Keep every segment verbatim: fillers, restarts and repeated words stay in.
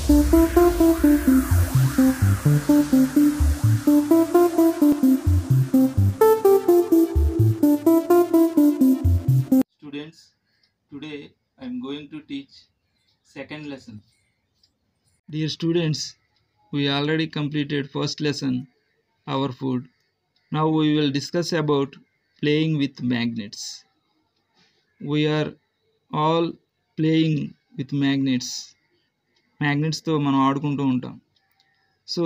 Students, today I am going to teach second lesson. Dear students, we already completed first lesson, our food. Now we will discuss about playing with magnets. We are all playing with magnets. Magnets తో మనం ఆడుకుంటూ ఉంటాం. So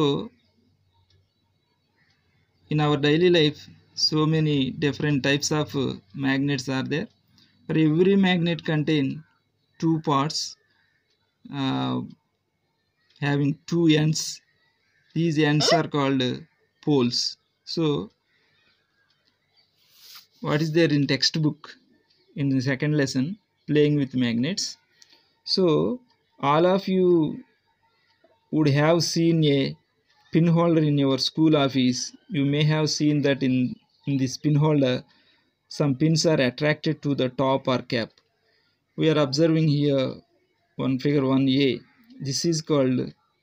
in our daily life, so many different types of uh, magnets are there. For every magnet contain two parts uh, having two ends. These ends are called uh, poles. So what is there in textbook in the second lesson, playing with magnets? So all of you would have seen a pin holder in your school office. You may have seen that in in this pin holder some pins are attracted to the top or cap. We are observing here one figure one A. This is called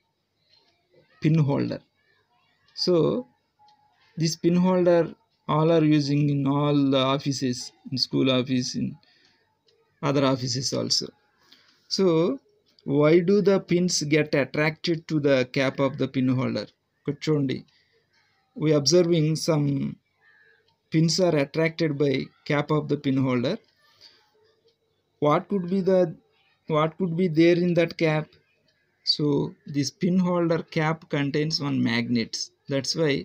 pin holder. So this pin holder all are using in all the offices, in school office, in other offices also. So why do the pins get attracted to the cap of the pin holder? Kuchondi, we observing some pins are attracted by cap of the pin holder. What could be the what could be there in that cap? So this pin holder cap contains one magnets. That's why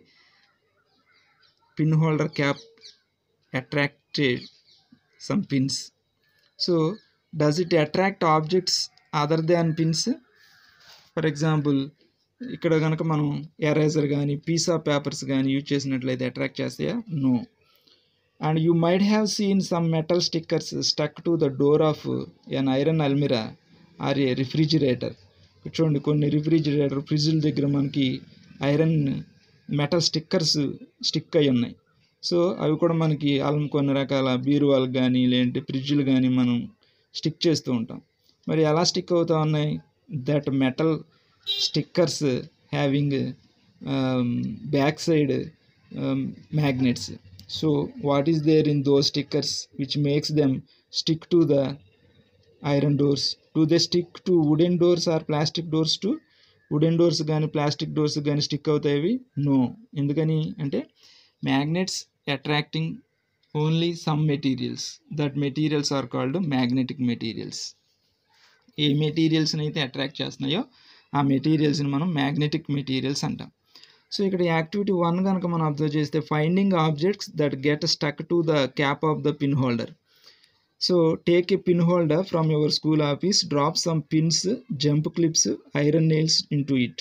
pin holder cap attracted some pins. So does it attract objects other than pins? For example, ఇక్కడ కనుక మనం eraser కానీ piece of papers కానీ use చేసినట్లయితే attract చేస్తాయా? No. And you might have seen some metal stickers stuck to the door of an iron almirah or a refrigerator. చూడండి, కొన్ని refrigerator ఫ్రిడ్జ్ల దగ్గర మనకి ఐరన్ మెటల్ స్టిక్కర్స్ స్టిక్ అయి ఉన్నాయి. సో అవి కూడా మనకి అల్లం కొన్ని రకాల బీరువాలకు కానీ లేదంటే ఫ్రిడ్జ్లు కానీ మనం స్టిక్ చేస్తూ ఉంటాం. మరి ఎలా స్టిక్ అవుతూ ఉన్నాయి? That metal stickers having back side magnets. So what is there in those stickers which makes them stick to the iron doors? Do they stick to wooden doors or plastic doors too? Wooden doors కానీ plastic doors కానీ stick అవుతాయి? No. ఎందుకని అంటే magnets attracting only some materials. That materials are called magnetic materials. ఏ మెటీరియల్స్ని అయితే attract చేస్తున్నాయో ఆ మెటీరియల్స్ని మనం magnetic materials అంటాం. సో ఇక్కడ యాక్టివిటీ వన్ కనుక మనం అబ్జర్వ్ చేస్తే finding objects that get stuck to the cap of the pin holder. So take a pin holder from your school office, drop some pins, jump clips, iron nails into it.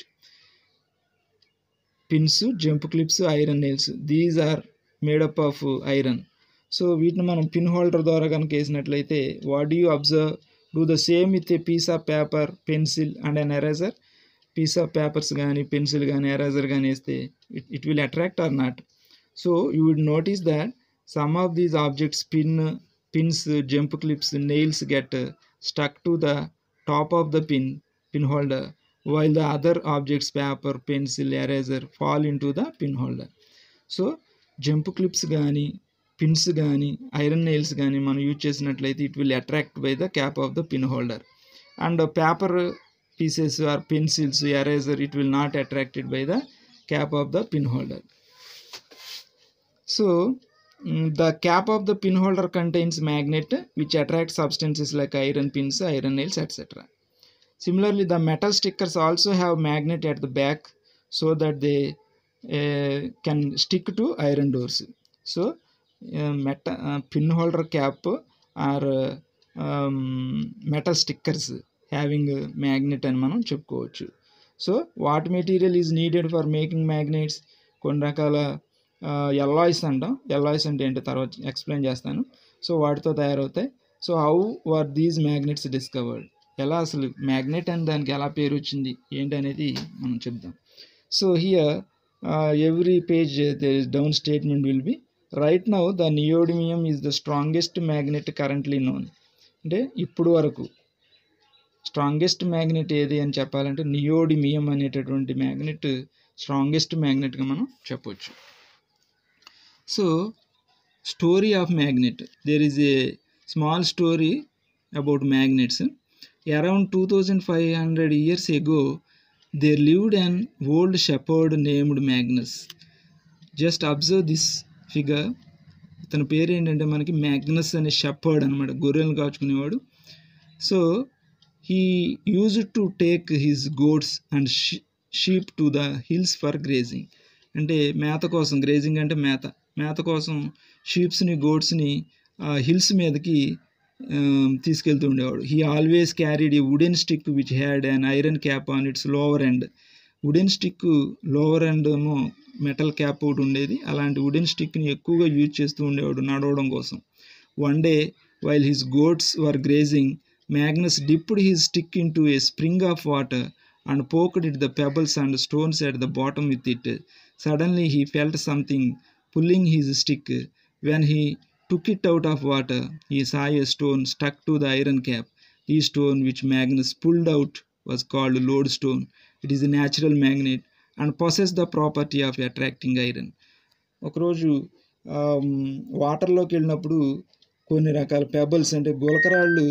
Pins, jump clips, iron nails, these are made up of iron. So వీటిని మనం pin holder ద్వారా కనుక వేసినట్లయితే what do you observe? Do the same with a piece of paper, pencil and an eraser. Piece of papers కానీ pencil కానీ eraser కానీ వేస్తే it it will attract or not? So you would notice that some of these objects, pin pins, jump clips, nails get stuck to the top of the pin pin holder, while the other objects, paper, pencil, eraser, fall into the pin holder. So jump clips కానీ pins కానీ iron nails కానీ మనం use చేసినట్లయితే it will attract by the cap of the pin holder. And paper pieces or pencils, eraser, it will not attracted by the cap of the pin holder. So the cap of the pin holder contains magnet which attract substances like iron pins, iron nails, et cetera. Similarly, the metal stickers also have magnet at the back so that they uh, can stick to iron doors. So uh, metal uh, pin holder cap are uh, um, metal stickers having a magnet and మనం చెప్పుకోవచ్చు. So what material is needed for making magnets? కొన్ని రకాల alloys అంటాం. Alloys అంటే ఏంటో తర్వాత explain చేస్తాను. So వాటితో తయారవుతాయి. So how were these magnets discovered? ఎలా అసలు మ్యాగ్నెట్ అని దానికి ఎలా పేరు వచ్చింది ఏంటి అనేది మనం చెప్దాం. So here every page there is down statement will be right now the neodymium is the strongest magnet currently known. అంటే ఇప్పుడు వరకు స్ట్రాంగెస్ట్ మ్యాగ్నెట్ ఏది అని చెప్పాలంటే నియోడిమియం అనేటటువంటి మ్యాగ్నెట్ స్ట్రాంగెస్ట్ మ్యాగ్నెట్గా మనం చెప్పొచ్చు. So story of magnet, there is a small story about magnets. Around two thousand five hundred years ago there lived an old shepherd named Magnus. Just observe this figure. తన పేరు ఏంటంటే మనకి Magnus అనే shepherd అనమాట, గొర్రెలను కాచుకునేవాడు. So he use to take his goats and sheep to the hills for grazing. అంటే మేత కోసం, గ్రేజింగ్ అంటే మేత, మేత కోసం షీప్స్ని గోడ్స్ని హిల్స్ మీదకి తీసుకెళ్తూ ఉండేవాడు. He always carried a wooden stick which had an iron cap on its lower end. Wooden stick lower end ఏమో మెటల్ క్యాప్ ఒకటి ఉండేది, అలాంటి వుడెన్ స్టిక్ని ఎక్కువగా యూజ్ చేస్తూ ఉండేవాడు నడవడం కోసం. One day while his goats were grazing, Magnus dipped his stick into a spring of water and poked it the pebbles and stones at the bottom with it. Suddenly he felt something pulling his stick. When he took it out of water, he saw a stone stuck to the iron cap. The stone which Magnus pulled out was called lodestone. It is a natural magnet and possesses the property of attracting iron. ఒకరోజు వాటర్లోకి వెళ్ళినప్పుడు కొన్ని రకాల pebbles అంటే గులకరాళ్ళు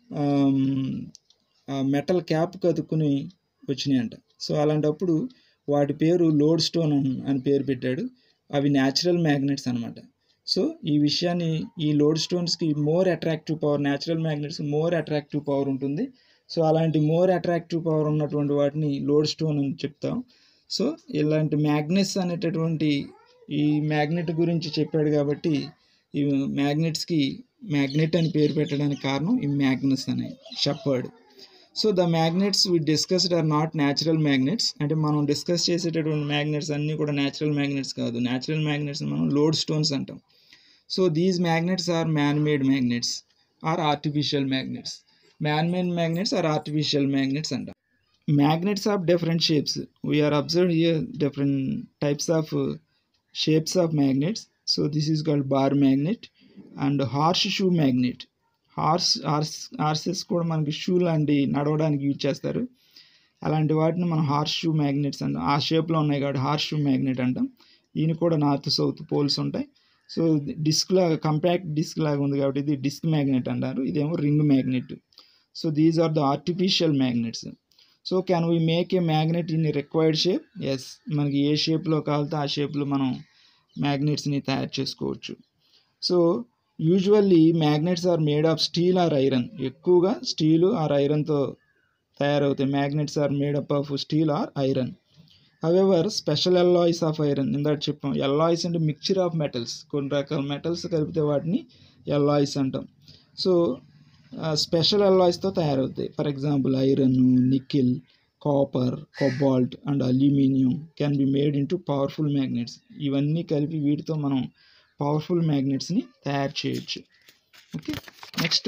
metal cap కతుక్కుని వచ్చినాయంట. So అలాంటప్పుడు వాటి పేరు లోడ్ స్టోన్ అని పేరు పెట్టాడు. అవి న్యాచురల్ మ్యాగ్నెట్స్ అనమాట. సో ఈ విషయాన్ని, ఈ లోడ్ స్టోన్స్కి more attractive power, natural magnets more attractive power ఉంటుంది. సో అలాంటి మోర్ అట్రాక్టివ్ పవర్ ఉన్నటువంటి వాటిని లోడ్ స్టోన్ అని చెప్తాం. సో ఇలాంటి మ్యాగ్నెట్స్ అనేటటువంటి ఈ మ్యాగ్నెట్ గురించి చెప్పాడు కాబట్టి ఈ మ్యాగ్నెట్స్కి మ్యాగ్నెట్ అని పేరు పెట్టడానికి కారణం ఈ మ్యాగ్నస్ అనే shepherd. So the magnets we discussed are not natural magnets. అంటే మనం డిస్కస్ చేసేటటువంటి మ్యాగ్నెట్స్ అన్నీ కూడా న్యాచురల్ మ్యాగ్నెట్స్ కాదు. న్యాచురల్ మ్యాగ్నెట్స్ మనం లోడ్ స్టోన్స్ అంటాం. So these magnets are man made magnets are artificial magnets. Man made magnets are artificial magnets అంటాం. Magnets of different shapes. We are observed here different types of shapes of magnets. So this is called bar magnet and horse shoe magnet. Horse horse horses కూడా మనకి shoe లాంటి నడవడానికి use చేస్తారు. అలాంటి వాటిని మనం horse shoe magnets అంటాం. ఆ షేప్లో ఉన్నాయి కాబట్టి హార్స్ షూ మ్యాగ్నెట్ అంటాం. దీనికి కూడా నార్త్ సౌత్ పోల్స్ ఉంటాయి. సో డిస్క్ లాగా, కంపాక్ట్ డిస్క్ లాగా ఉంది కాబట్టి ఇది డిస్క్ మ్యాగ్నెట్ అంటారు. ఇదేమో ring magnet. So these are the artificial magnets. So can we make a magnet in required shape? Yes, మనకి ఏ షేప్లో కావాలితే ఆ షేప్లో మనం మ్యాగ్నెట్స్ని తయారు చేసుకోవచ్చు. So usually magnets are made of steel or iron. ఎక్కువగా స్టీలు ఆర్ ఐరన్తో తయారవుతాయి. Magnets are made up of steel or iron. However special alloys of iron, ఇందాక చెప్పాం. ఎల్లాయిస్ అంటే మిక్చర్ ఆఫ్ మెటల్స్, కొన్ని రకాల మెటల్స్ కలిపితే వాటిని ఎల్లాయిస్ అంటాం. సో స్పెషల్ ఎల్లాయిస్తో తయారవుతాయి. For example iron, nickel, copper, cobalt and aluminium can be made into powerful magnets. ఇవన్నీ కలిపి వీటితో మనం పవర్ఫుల్ మ్యాగ్నెట్స్ని తయారు చేయొచ్చు. Okay, next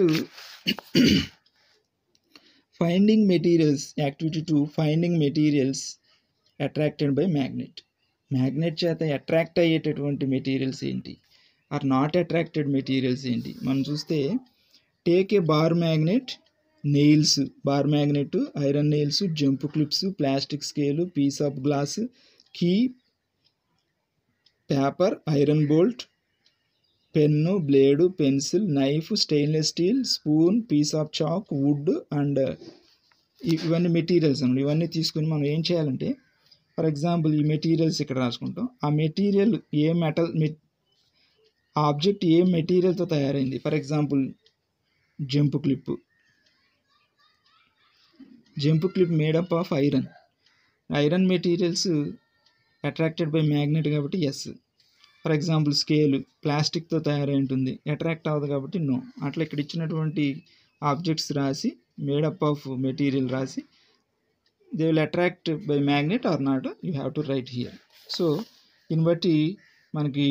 finding materials, activity two, finding materials attracted by magnet. Magnet చేత అట్రాక్ట్ అయ్యేటటువంటి మెటీరియల్స్ ఏంటి, ఆర్ నాట్ అట్రాక్టెడ్ మెటీరియల్స్ ఏంటి మనం చూస్తే, take a bar magnet, nails, bar magnet, iron nails, jump clips, plastic scale, piece of glass, key, paper, iron bolt, pen, blade, pencil, knife, stainless steel, spoon, piece of chalk, wood and ఇవన్నీ materials అన్నమాట. ఇవన్నీ తీసుకుని మనం ఏం చేయాలంటే, for example ఈ materials ఇక్కడ రాసుకుంటాం. ఆ మెటీరియల్ ఏ మెటల్, ఆ ఆబ్జెక్ట్ ఏ మెటీరియల్తో తయారైంది. For example jump clip, jump clip made up of iron. Iron materials attracted by magnet కాబట్టి ఎస్. ఫర్ ఎగ్జాంపుల్ స్కేలు ప్లాస్టిక్తో తయారై ఉంటుంది, అట్రాక్ట్ అవ్వదు కాబట్టి నో. అట్లా ఇక్కడ ఇచ్చినటువంటి ఆబ్జెక్ట్స్ రాసి మేడప్ ఆఫ్ మెటీరియల్ రాసి they will attract by magnet or not, you have to write here. So దీన్ని బట్టి మనకి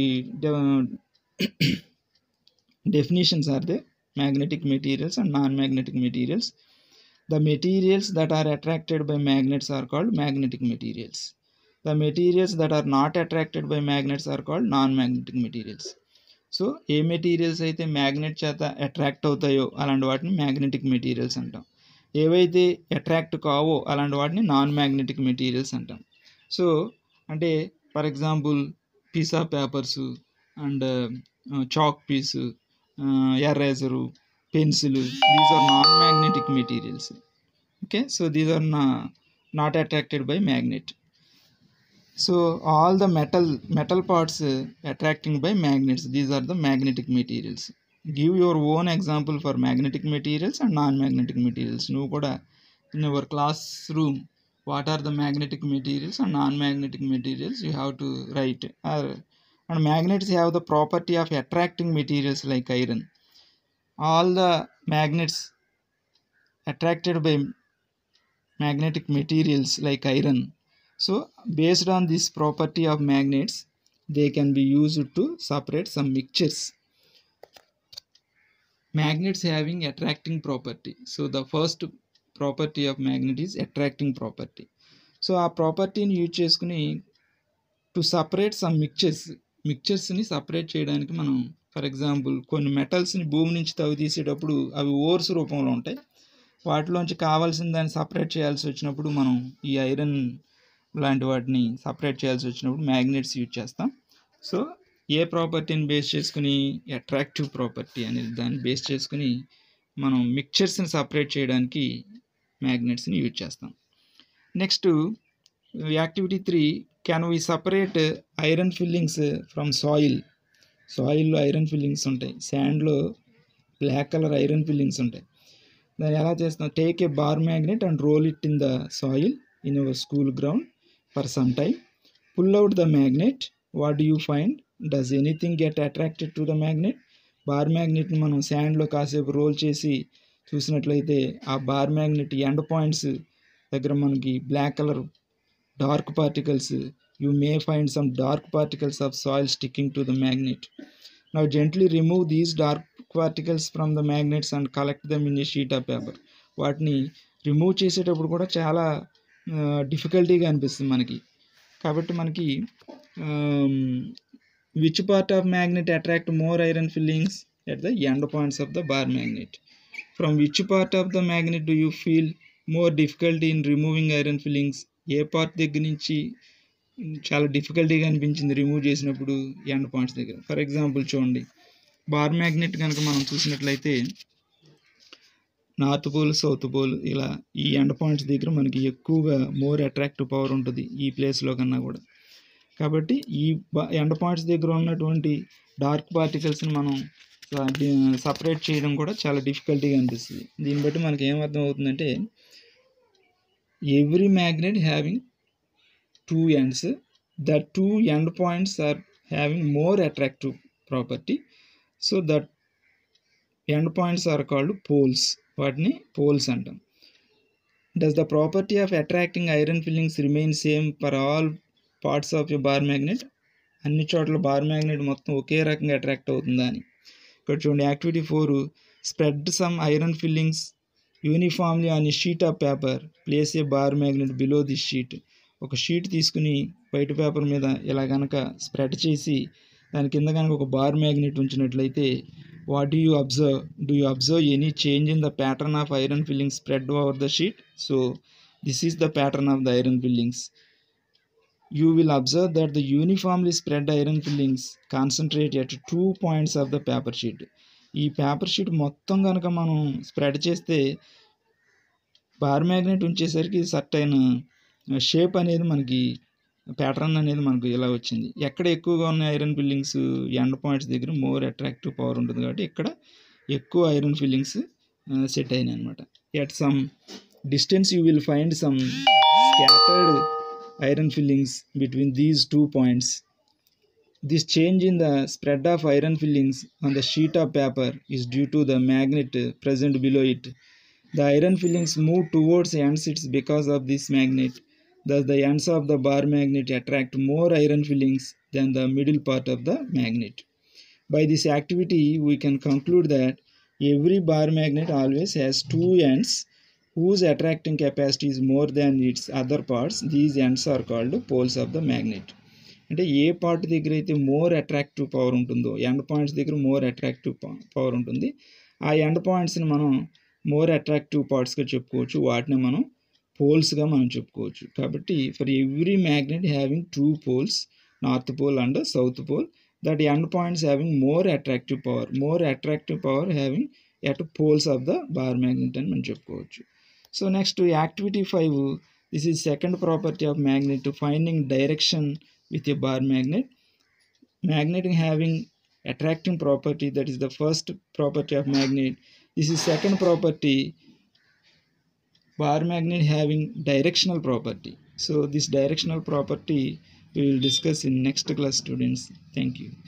definitions are they, magnetic materials and non-magnetic materials. The materials that are attracted by magnets are called magnetic materials. The materials that are not attracted by magnets are called non-magnetic materials. So ఏ materials అయితే magnet చేత attract అవుతాయో అలాంటి వాటిని magnetic materials అంటాం. ఏవైతే attract కావో అలాంటి వాటిని నాన్ మ్యాగ్నెటిక్ మెటీరియల్స్ అంటాం. సో అంటే for example pizza papers and chalk piece, eraser, pencil, these are non magnetic materials. Okay, so these are నా not attracted by magnet. So all the metal metal parts uh, attracting by magnets, these are the magnetic materials. Give your own example for magnetic materials and non-magnetic materials. నువ్వు కూడా in your classroom what are the magnetic materials and non-magnetic materials you have to write. Or, and magnets have the property of attracting materials like iron. All the magnets attracted by magnetic materials like iron. So based on this property of magnets, they can be used to separate some mixtures. Magnets having attracting property. So the first property of magnet is attracting property. So ఆ ప్రాపర్టీని use చేసుకుని to separate some mixtures మిక్చర్స్ని separate చేయడానికి మనం for example కొన్ని మెటల్స్ని భూమి నుంచి తవ్వి తీసేటప్పుడు అవి ఓర్స్ రూపంలో ఉంటాయి. వాటిలోంచి కావాల్సిన దాన్ని సపరేట్ చేయాల్సి వచ్చినప్పుడు మనం ఈ ఐరన్ లాంటి వాటిని సపరేట్ చేయాల్సి వచ్చినప్పుడు మ్యాగ్నెట్స్ యూజ్ చేస్తాం. సో ఏ ప్రాపర్టీని బేస్ చేసుకుని అట్రాక్టివ్ ప్రాపర్టీ అనేది దాన్ని బేస్ చేసుకుని మనం మిక్చర్స్ని సపరేట్ చేయడానికి మ్యాగ్నెట్స్ని యూజ్ చేస్తాం. Next activity three, can we separate iron fillings from soil. సాయిల్లో ఐరన్ ఫిల్లింగ్స్ ఉంటాయి, శాండ్లో బ్లాక్ కలర్ ఐరన్ ఫిల్లింగ్స్ ఉంటాయి. దాన్ని ఎలా చేస్తాం? Take a bar magnet and roll it in the soil in your school ground for some time. Pull out the magnet. What do you find? Does anything get attracted to the magnet? Bar మ్యాగ్నెట్ని మనం శాండ్లో కాసేపు role చేసి చూసినట్లయితే ఆ bar magnet end points దగ్గర మనకి black colour dark particles, you may find some dark particles of soil sticking to the magnet. Now gently remove these dark particles from the magnets and collect them in a sheet of paper. వాటిని remove చేసేటప్పుడు కూడా చాలా డిఫికల్టీగా అనిపిస్తుంది మనకి. కాబట్టి మనకి which part of magnet attract more iron fillings at the end points of the bar magnet. From which part of the magnet do you feel more difficulty in removing iron fillings. ఏ part దగ్గర నుంచి చాలా డిఫికల్టీగా అనిపించింది remove చేసినప్పుడు? End points దగ్గర. For example చూడండి, bar magnet కనుక మనం చూసినట్లయితే నార్త్ పోల్, సౌత్ పోల్, ఇలా ఈ ఎండ్ పాయింట్స్ దగ్గర మనకి ఎక్కువగా మోర్ అట్రాక్టివ్ పవర్ ఉంటుంది ఈ ప్లేస్లో కన్నా కూడా. కాబట్టి ఈ ఎండ్ పాయింట్స్ దగ్గర ఉన్నటువంటి డార్క్ పార్టికల్స్ని మనం సపరేట్ చేయడం కూడా చాలా డిఫికల్టీగా అనిపిస్తుంది. దీన్ని బట్టి మనకి ఏమర్థం అవుతుందంటే every magnet having two ends, the two end points are having more attractive property. So that end points are called poles. వాటిని పోల్స్ అంటాం. Does the property of attracting iron fillings remain same for all parts of a bar magnet. అన్ని చోట్ల bar magnet మొత్తం ఒకే రకంగా attract అవుతుందా అని. ఇక్కడ చూడండి, activity four, spread some iron fillings uniformly on a sheet of paper. Place a bar magnet below this sheet. ఒక sheet తీసుకుని వైట్ పేపర్ మీద ఇలా కనుక స్ప్రెడ్ చేసి దాని కింద కనుక ఒక బార్ మ్యాగ్నెట్ ఉంచినట్లయితే what do you observe? Do you observe any change in the pattern of iron fillings spread over the sheet? So this is the pattern of the iron fillings. You will observe that the uniformly spread iron fillings concentrate at two points of the paper sheet. ఈ paper sheet మొత్తం కనుక మనం spread చేస్తే bar magnet ఉంచేసరికి certain shape అనేది మనకి pattern అనేది మనకు ఇలా వచ్చింది. ఎక్కడ ఎక్కువగా ఉన్న ఐరన్ ఫిల్లింగ్స్ ఎండ్ పాయింట్స్ దగ్గర మోర్ అట్రాక్టివ్ పవర్ ఉంటుంది కాబట్టి ఇక్కడ ఎక్కువ ఐరన్ ఫిల్లింగ్స్ సెట్ అయినాయి అనమాట. At some distance you will find some scattered iron fillings between these two points. This change in the spread of iron fillings on the sheet of paper is due to the magnet present below it. The iron fillings move towards ends it's because of this magnet. Thus the ends of the bar magnet attract more iron fillings than the middle part of the magnet. By this activity we can conclude that every bar magnet always has two ends whose attracting capacity is more than its other parts. These ends are called poles of the magnet. అంటే ఏ part దగ్గర అయితే more attractive power ఉంటుందో, end points దగ్గర more attractive power ఉంటుంది, ఆ end పాయింట్స్ని మనం more attractive పార్ట్స్గా చెప్పుకోవచ్చు, వాటిని మనం పోల్స్గా మనం చెప్పుకోవచ్చు. కాబట్టి for every magnet having two poles, north pole and south pole, that end points having more attractive power, more attractive power having at poles of the bar magnet అని మనం చెప్పుకోవచ్చు. So next activity five, this is second property of magnet, finding direction with a bar magnet. Magnet having attracting property, that is the first property of magnet. This is second property, bar magnet having directional property. So this directional property we will discuss in next class, students. Thank you.